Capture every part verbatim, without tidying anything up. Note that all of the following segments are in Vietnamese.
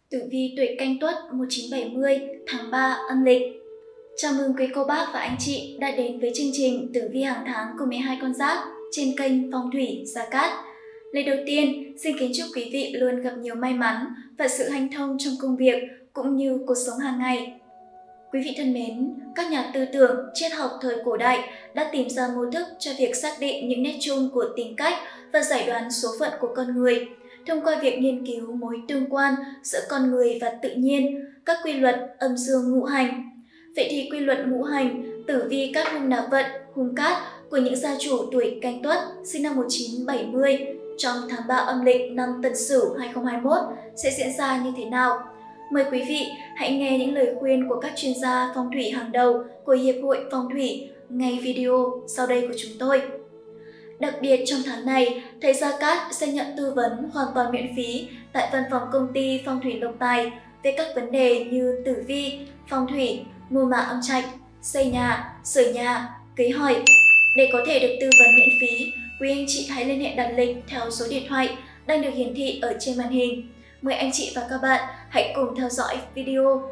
Tử vi tuổi Canh Tuất một nghìn chín trăm bảy mươi tháng ba âm lịch. Chào mừng quý cô bác và anh chị đã đến với chương trình Tử vi hàng tháng của mười hai con giáp trên kênh Phong thủy Gia Cát. Lời đầu tiên, xin kính chúc quý vị luôn gặp nhiều may mắn và sự hanh thông trong công việc cũng như cuộc sống hàng ngày. Quý vị thân mến, các nhà tư tưởng, triết học thời cổ đại đã tìm ra mô thức cho việc xác định những nét chung của tính cách và giải đoán số phận của con người thông qua việc nghiên cứu mối tương quan giữa con người và tự nhiên, các quy luật âm dương ngũ hành. Vậy thì quy luật ngũ hành, tử vi các hung nạp vận, hung cát của những gia chủ tuổi Canh Tuất sinh năm một nghìn chín trăm bảy mươi trong tháng ba âm lịch năm Tân Sửu hai không hai mốt sẽ diễn ra như thế nào? Mời quý vị hãy nghe những lời khuyên của các chuyên gia phong thủy hàng đầu của Hiệp hội Phong thủy ngay video sau đây của chúng tôi. Đặc biệt trong tháng này, thầy Gia Cát sẽ nhận tư vấn hoàn toàn miễn phí tại văn phòng công ty Phong thủy Lộc Tài về các vấn đề như tử vi, phong thủy, mùa mã âm trạch, xây nhà, sửa nhà, cưới hỏi. Để có thể được tư vấn miễn phí, quý anh chị hãy liên hệ đặt lịch theo số điện thoại đang được hiển thị ở trên màn hình. Mời anh chị và các bạn hãy cùng theo dõi video.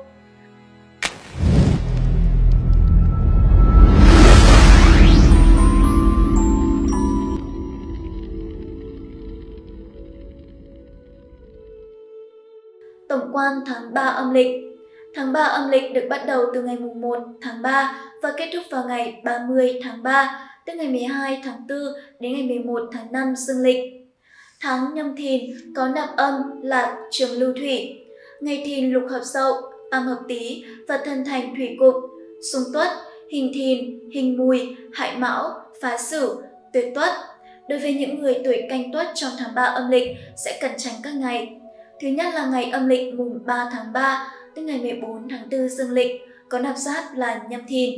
Tổng quan tháng ba âm lịch. Tháng ba âm lịch được bắt đầu từ ngày mùng một tháng ba và kết thúc vào ngày ba mươi tháng ba, tức ngày mười hai tháng tư đến ngày mười một tháng năm dương lịch. Tháng Nhâm Thìn có nạp âm là Trường Lưu Thủy. Ngày Thìn lục hợp Dậu, âm hợp Tý và thân thành thủy cục, xung Tuất, hình Thìn, hình Mùi, hại Mão, phá Sửu, tuyệt Tuất. Đối với những người tuổi Canh Tuất trong tháng ba âm lịch sẽ cần tránh các ngày. Thứ nhất là ngày âm lịch mùng ba tháng ba, tức ngày mười bốn tháng tư dương lịch, có nạp giáp là Nhâm Thìn.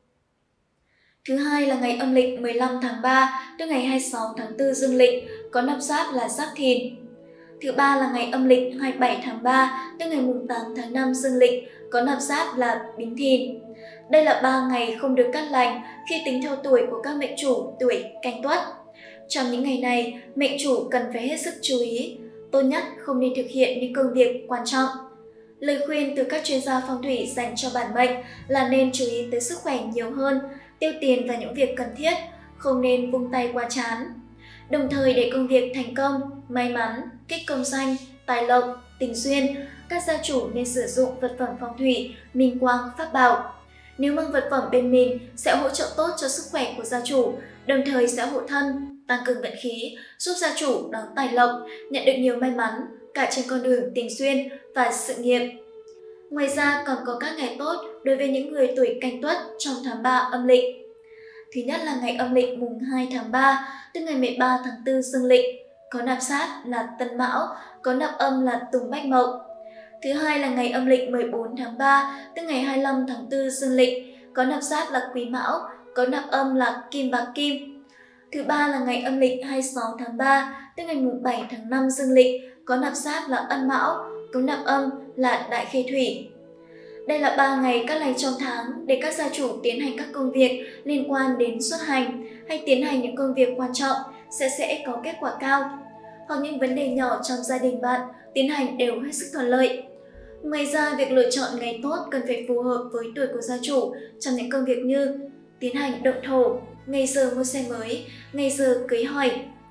Thứ hai là ngày âm lịch mười lăm tháng ba, tức ngày hai mươi sáu tháng tư dương lịch, có nạp giáp là Giáp Thìn. Thứ ba là ngày âm lịch hai mươi bảy tháng ba, tức ngày mùng tám tháng năm dương lịch, có nạp giáp là Bính Thìn. Đây là ba ngày không được cát lành khi tính theo tuổi của các mệnh chủ tuổi Canh Tuất. Trong những ngày này, mệnh chủ cần phải hết sức chú ý, tốt nhất không nên thực hiện những công việc quan trọng. Lời khuyên từ các chuyên gia phong thủy dành cho bản mệnh là nên chú ý tới sức khỏe nhiều hơn, tiêu tiền vào những việc cần thiết, không nên vung tay qua trán. Đồng thời để công việc thành công, may mắn, kích công danh, tài lộc, tình duyên, các gia chủ nên sử dụng vật phẩm phong thủy, minh quang, pháp bảo. Nếu mang vật phẩm bên mình sẽ hỗ trợ tốt cho sức khỏe của gia chủ, đồng thời sẽ hộ thân, tăng cường vận khí, giúp gia chủ đón tài lộc, nhận được nhiều may mắn cả trên con đường tình duyên và sự nghiệp. Ngoài ra còn có các ngày tốt đối với những người tuổi Canh Tuất trong tháng ba âm lịch. Thứ nhất là ngày âm lịch mùng hai tháng ba, tức ngày mười ba tháng tư dương lịch, có nạp giáp là Tân Mão, có nạp âm là Tùng Bách Mộc. Thứ hai là ngày âm lịch mười bốn tháng ba, tức ngày hai mươi lăm tháng tư dương lịch, có nạp giáp là Quý Mão, có nạp âm là Kim Bạc Kim. Thứ ba là ngày âm lịch hai mươi sáu tháng ba, tức ngày mùng bảy tháng năm dương lịch, có nạp giáp là Ân Mão, có nạp âm là Đại Khê Thủy. Đây là ba ngày cát lành trong tháng để các gia chủ tiến hành các công việc liên quan đến xuất hành hay tiến hành những công việc quan trọng sẽ sẽ có kết quả cao. Hoặc những vấn đề nhỏ trong gia đình bạn tiến hành đều hết sức thuận lợi. Ngoài ra, việc lựa chọn ngày tốt cần phải phù hợp với tuổi của gia chủ trong những công việc như tiến hành động thổ, ngày giờ mua xe mới, ngày giờ cưới hỏi.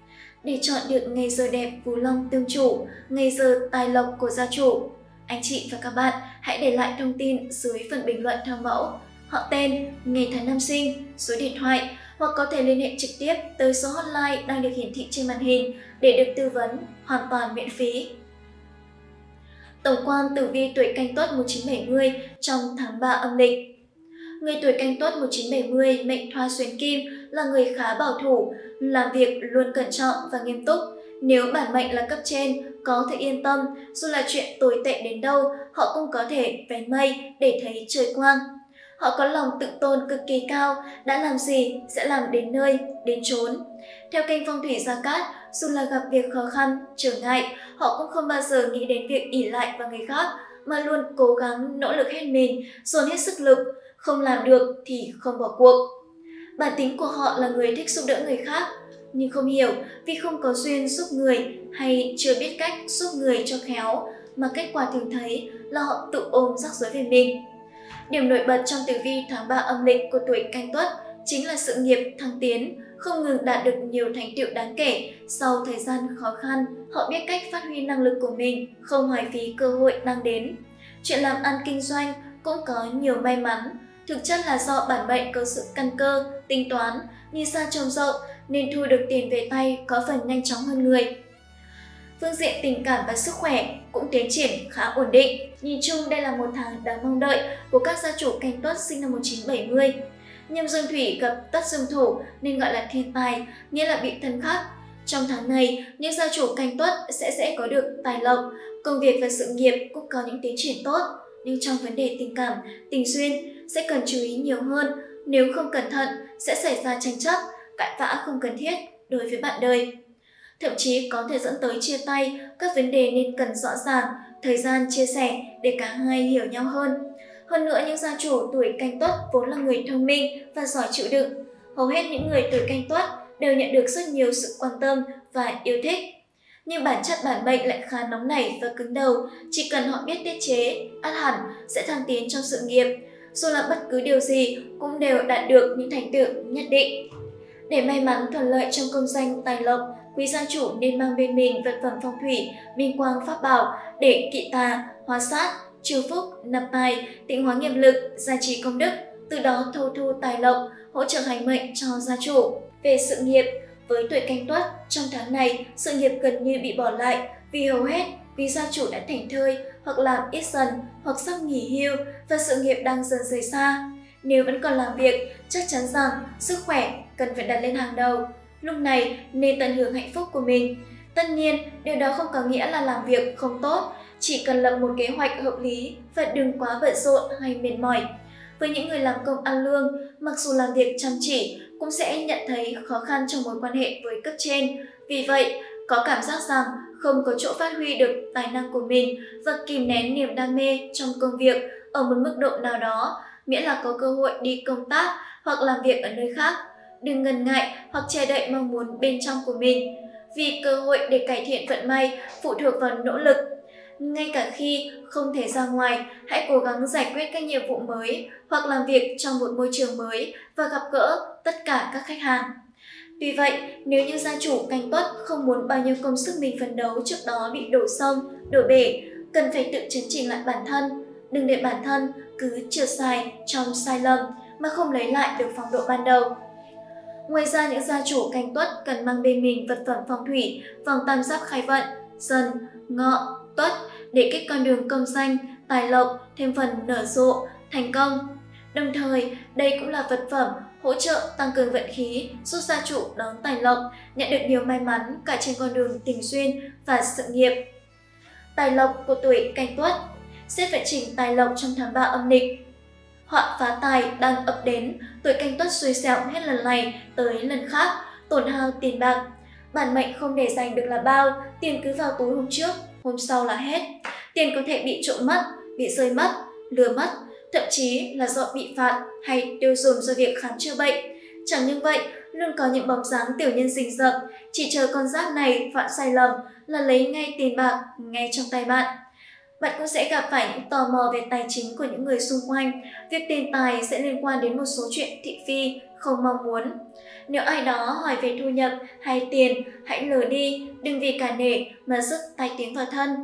Để chọn được ngày giờ đẹp phú long tương chủ, ngày giờ tài lộc của gia chủ, anh chị và các bạn hãy để lại thông tin dưới phần bình luận theo mẫu, họ tên, ngày tháng năm sinh, số điện thoại, hoặc có thể liên hệ trực tiếp tới số hotline đang được hiển thị trên màn hình để được tư vấn hoàn toàn miễn phí. Tổng quan tử vi tuổi Canh Tuất một nghìn chín trăm bảy mươi trong tháng ba âm lịch. Người tuổi Canh Tuất một nghìn chín trăm bảy mươi mệnh Thoa Xuyến Kim là người khá bảo thủ, làm việc luôn cẩn trọng và nghiêm túc. Nếu bản mệnh là cấp trên, có thể yên tâm, dù là chuyện tồi tệ đến đâu, họ cũng có thể vén mây để thấy trời quang. Họ có lòng tự tôn cực kỳ cao, đã làm gì sẽ làm đến nơi, đến chốn. Theo kênh Phong thủy Gia Cát, dù là gặp việc khó khăn, trở ngại, họ cũng không bao giờ nghĩ đến việc ỷ lại vào người khác, mà luôn cố gắng nỗ lực hết mình, dồn hết sức lực, không làm được thì không bỏ cuộc. Bản tính của họ là người thích giúp đỡ người khác, nhưng không hiểu vì không có duyên giúp người hay chưa biết cách giúp người cho khéo, mà kết quả thường thấy là họ tự ôm rắc rối về mình. Điểm nổi bật trong tử vi tháng ba âm lịch của tuổi Canh Tuất chính là sự nghiệp thăng tiến, không ngừng đạt được nhiều thành tựu đáng kể. Sau thời gian khó khăn, họ biết cách phát huy năng lực của mình, không hoài phí cơ hội đang đến. Chuyện làm ăn kinh doanh cũng có nhiều may mắn, thực chất là do bản mệnh có sự căn cơ, tính toán, nhìn xa trông rộng nên thu được tiền về tay có phần nhanh chóng hơn người. Phương diện tình cảm và sức khỏe cũng tiến triển khá ổn định. Nhìn chung đây là một tháng đáng mong đợi của các gia chủ Canh Tuất sinh năm một nghìn chín trăm bảy mươi. Nhâm dương thủy gặp tất dương thổ nên gọi là thiên tài, nghĩa là bị thân khắc. Trong tháng này, những gia chủ Canh Tuất sẽ sẽ có được tài lộc, công việc và sự nghiệp cũng có những tiến triển tốt. Nhưng trong vấn đề tình cảm, tình duyên sẽ cần chú ý nhiều hơn, nếu không cẩn thận sẽ xảy ra tranh chấp, cãi vã không cần thiết đối với bạn đời. Thậm chí có thể dẫn tới chia tay, các vấn đề nên cần rõ ràng, thời gian chia sẻ để cả hai hiểu nhau hơn. Hơn nữa, những gia chủ tuổi Canh Tuất vốn là người thông minh và giỏi chịu đựng. Hầu hết những người tuổi Canh Tuất đều nhận được rất nhiều sự quan tâm và yêu thích. Nhưng bản chất bản mệnh lại khá nóng nảy và cứng đầu, chỉ cần họ biết tiết chế, ắt hẳn sẽ thăng tiến trong sự nghiệp. Dù là bất cứ điều gì cũng đều đạt được những thành tựu nhất định. Để may mắn thuận lợi trong công danh tài lộc, quý gia chủ nên mang bên mình vật phẩm phong thủy, minh quang pháp bảo để kỵ tà, hóa sát, chiêu phúc, nạp tài, tịnh hóa nghiệp lực, gia trì công đức, từ đó thâu thu tài lộc, hỗ trợ hành mệnh cho gia chủ. Về sự nghiệp, với tuổi Canh Tuất, trong tháng này sự nghiệp gần như bị bỏ lại vì hầu hết quý gia chủ đã thảnh thơi hoặc làm ít dần hoặc sắp nghỉ hưu và sự nghiệp đang dần rời xa. Nếu vẫn còn làm việc, chắc chắn rằng sức khỏe cần phải đặt lên hàng đầu. Lúc này nên tận hưởng hạnh phúc của mình. Tất nhiên, điều đó không có nghĩa là làm việc không tốt, chỉ cần lập một kế hoạch hợp lý và đừng quá bận rộn hay mệt mỏi. Với những người làm công ăn lương, mặc dù làm việc chăm chỉ cũng sẽ nhận thấy khó khăn trong mối quan hệ với cấp trên. Vì vậy, có cảm giác rằng không có chỗ phát huy được tài năng của mình và kìm nén niềm đam mê trong công việc ở một mức độ nào đó, miễn là có cơ hội đi công tác hoặc làm việc ở nơi khác. Đừng ngần ngại hoặc che đậy mong muốn bên trong của mình, vì cơ hội để cải thiện vận may phụ thuộc vào nỗ lực. Ngay cả khi không thể ra ngoài, hãy cố gắng giải quyết các nhiệm vụ mới hoặc làm việc trong một môi trường mới và gặp gỡ tất cả các khách hàng. Tuy vậy, nếu như gia chủ Canh Tuất không muốn bao nhiêu công sức mình phấn đấu trước đó bị đổ sông, đổ bể, cần phải tự chấn chỉnh lại bản thân. Đừng để bản thân cứ trượt dài trong sai lầm mà không lấy lại được phong độ ban đầu. Ngoài ra, những gia chủ Canh Tuất cần mang bên mình vật phẩm phong thủy, vòng tam giác khai vận, Dần, Ngọ, Tuất để kích con đường công danh, tài lộc thêm phần nở rộ, thành công. Đồng thời, đây cũng là vật phẩm hỗ trợ tăng cường vận khí, giúp gia chủ đón tài lộc, nhận được nhiều may mắn cả trên con đường tình duyên và sự nghiệp. Tài lộc của tuổi Canh Tuất. Xét vận trình tài lộc trong tháng ba âm lịch. Họa phá tài đang ập đến, tuổi Canh Tuất xui xẻo hết lần này tới lần khác, tổn hao tiền bạc. Bản mệnh không để dành được là bao, tiền cứ vào túi hôm trước, hôm sau là hết. Tiền có thể bị trộm mất, bị rơi mất, lừa mất, thậm chí là do bị phạt hay tiêu dùng do việc khám chữa bệnh. Chẳng những vậy, luôn có những bóng dáng tiểu nhân rình rập, chỉ chờ con giáp này phạm sai lầm là lấy ngay tiền bạc ngay trong tay bạn. Bạn cũng sẽ gặp phải những tò mò về tài chính của những người xung quanh. Việc tiền tài sẽ liên quan đến một số chuyện thị phi không mong muốn. Nếu ai đó hỏi về thu nhập hay tiền, hãy lờ đi, đừng vì cả nể mà rước tai tiếng vào thân.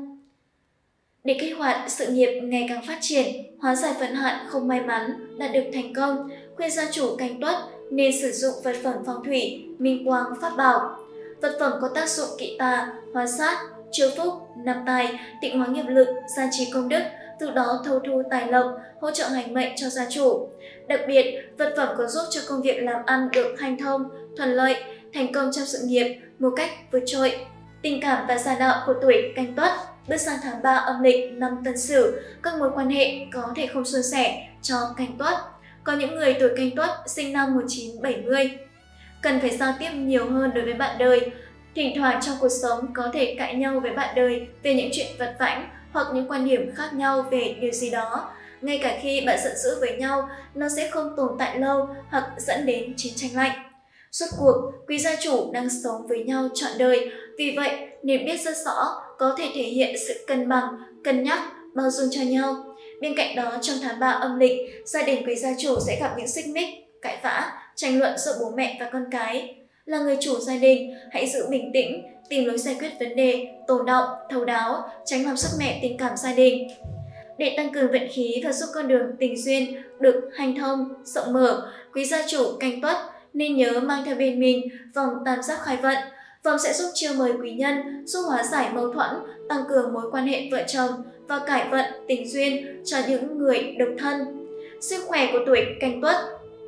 Để kích hoạt sự nghiệp ngày càng phát triển, hóa giải vận hạn không may mắn, đạt được thành công, khuyên gia chủ Canh Tuất nên sử dụng vật phẩm phong thủy, minh quang pháp bảo. Vật phẩm có tác dụng kỵ tà, hóa sát, chiêu phúc, nạp tài, tịnh hóa nghiệp lực, gia trì công đức, từ đó thâu thu tài lộc, hỗ trợ hành mệnh cho gia chủ. Đặc biệt, vật phẩm còn giúp cho công việc làm ăn được hanh thông, thuận lợi, thành công trong sự nghiệp một cách vượt trội. Tình cảm và gia đạo của tuổi Canh Tuất. Bước sang tháng ba âm lịch năm Tân Sửu, các mối quan hệ có thể không suôn sẻ cho Canh Tuất. Có những người tuổi Canh Tuất sinh năm một nghìn chín trăm bảy mươi cần phải giao tiếp nhiều hơn đối với bạn đời. Thỉnh thoảng trong cuộc sống có thể cãi nhau với bạn đời về những chuyện vặt vãnh hoặc những quan điểm khác nhau về điều gì đó. Ngay cả khi bạn giận dữ với nhau, nó sẽ không tồn tại lâu hoặc dẫn đến chiến tranh lạnh. Suốt cuộc, quý gia chủ đang sống với nhau trọn đời, vì vậy nên biết rất rõ có thể thể hiện sự cân bằng cân nhắc, bao dung cho nhau. Bên cạnh đó, trong tháng ba âm lịch, gia đình quý gia chủ sẽ gặp những xích mích, cãi vã, tranh luận giữa bố mẹ và con cái. Là người chủ gia đình, hãy giữ bình tĩnh, tìm lối giải quyết vấn đề, tôn trọng, thấu đáo, tránh làm sức mẻ tình cảm gia đình. Để tăng cường vận khí và giúp con đường tình duyên được hanh thông, rộng mở, quý gia chủ Canh Tuất nên nhớ mang theo bên mình vòng tam giác khai vận. Vòng sẽ giúp chiêu mời quý nhân, giúp hóa giải mâu thuẫn, tăng cường mối quan hệ vợ chồng và cải vận tình duyên cho những người độc thân. Sức khỏe của tuổi Canh Tuất.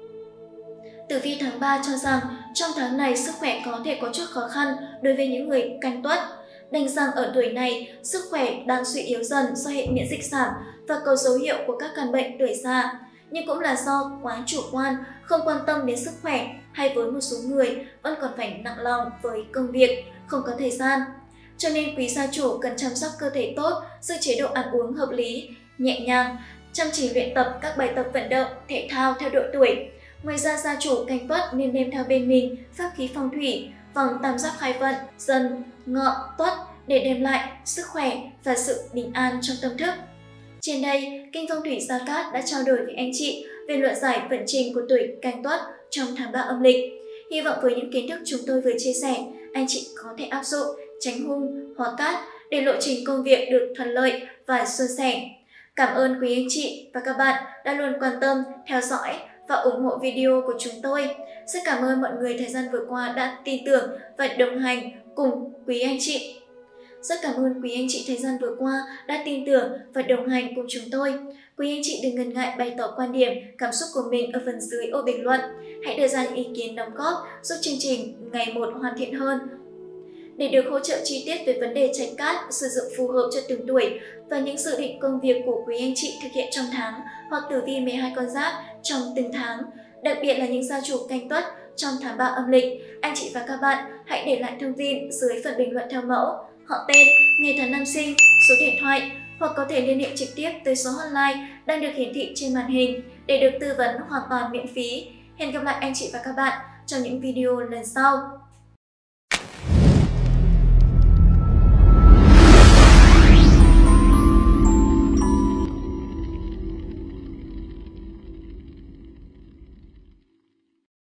Tử vi tháng ba cho rằng trong tháng này sức khỏe có thể có chút khó khăn đối với những người Canh Tuất. Đành rằng ở tuổi này, sức khỏe đang suy yếu dần do hệ miễn dịch giảm và có dấu hiệu của các căn bệnh tuổi già. Nhưng cũng là do quá chủ quan, không quan tâm đến sức khỏe hay với một số người vẫn còn phải nặng lòng với công việc, không có thời gian. Cho nên quý gia chủ cần chăm sóc cơ thể tốt, giữ chế độ ăn uống hợp lý, nhẹ nhàng, chăm chỉ luyện tập các bài tập vận động, thể thao theo độ tuổi. Ngoài ra, gia chủ Canh Tuất nên đem theo bên mình pháp khí phong thủy, vòng tam giác khai vận, Dần, Ngọ, Tuất để đem lại sức khỏe và sự bình an trong tâm thức. Trên đây, kênh Phong thủy Gia Cát đã trao đổi với anh chị về luận giải vận trình của tuổi Canh Tuất trong tháng ba âm lịch. Hy vọng với những kiến thức chúng tôi vừa chia sẻ, anh chị có thể áp dụng, tránh hung, hóa cát để lộ trình công việc được thuận lợi và suôn sẻ. Cảm ơn quý anh chị và các bạn đã luôn quan tâm, theo dõi và ủng hộ video của chúng tôi. Rất cảm ơn mọi người thời gian vừa qua đã tin tưởng và đồng hành cùng quý anh chị. Rất cảm ơn quý anh chị thời gian vừa qua đã tin tưởng và đồng hành cùng chúng tôi. Quý anh chị đừng ngần ngại bày tỏ quan điểm, cảm xúc của mình ở phần dưới ô bình luận. Hãy đưa ra những ý kiến đóng góp giúp chương trình ngày một hoàn thiện hơn. Để được hỗ trợ chi tiết về vấn đề trạch cát sử dụng phù hợp cho từng tuổi và những dự định công việc của quý anh chị thực hiện trong tháng hoặc tử vi mười hai con giáp trong từng tháng, đặc biệt là những gia chủ Canh Tuất trong tháng ba âm lịch, anh chị và các bạn hãy để lại thông tin dưới phần bình luận theo mẫu, họ tên, ngày tháng năm sinh, số điện thoại hoặc có thể liên hệ trực tiếp tới số hotline đang được hiển thị trên màn hình để được tư vấn hoàn toàn miễn phí. Hẹn gặp lại anh chị và các bạn trong những video lần sau.